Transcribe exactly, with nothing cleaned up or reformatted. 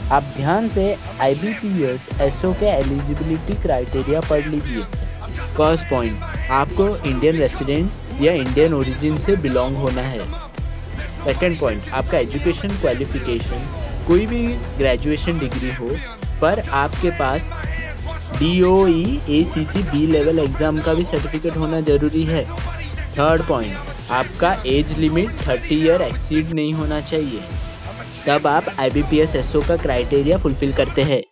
आप ध्यान से आई बी पी एस एस ओ के एलिजिबिलिटी क्राइटेरिया पढ़ लीजिए। फर्स्ट पॉइंट, आपको इंडियन रेसिडेंट या इंडियन ओरिजिन से बिलोंग होना है। सेकेंड पॉइंट, आपका एजुकेशन क्वालिफिकेशन कोई भी ग्रेजुएशन डिग्री हो, पर आपके पास डी ओ ई ए सी सी बी लेवल एग्ज़ाम का भी सर्टिफिकेट होना ज़रूरी है। थर्ड पॉइंट, आपका age limit thirty year exceed नहीं होना चाहिए, तब आप आई B P S S O का क्राइटेरिया फुलफ़िल करते हैं।